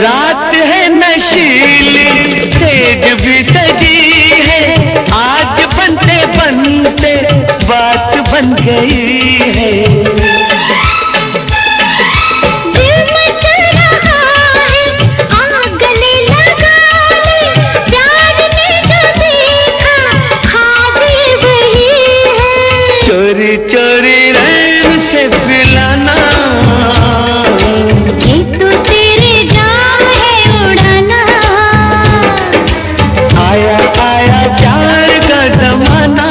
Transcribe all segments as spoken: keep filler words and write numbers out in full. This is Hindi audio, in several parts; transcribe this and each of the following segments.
रात है नशीली तेज भी सजी है, आज बनते बनते बात बन गई है। चोरी चोरी रैन से पिलाना, ये तो तेरे जाम है उड़ाना। आया आया प्यार का जमाना,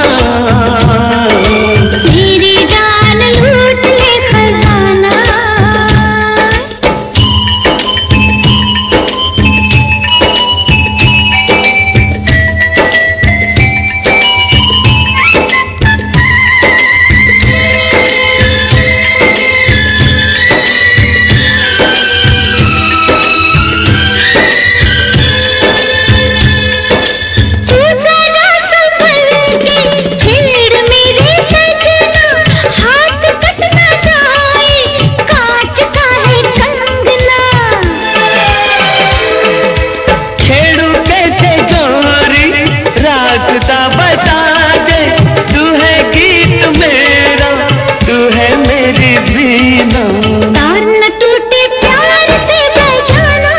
मेरी जान लूट ले खजाना। बता दे तू है गीत मेरा, तू है मेरी वीणा। तार न टूटे प्यार से बजाना,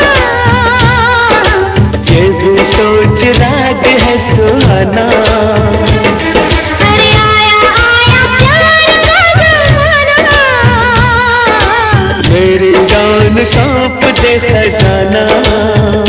ये भी सोच राग है सुहाना। अरे आया आया प्यार का जमाना, मेरी जान सौंप दे खजाना।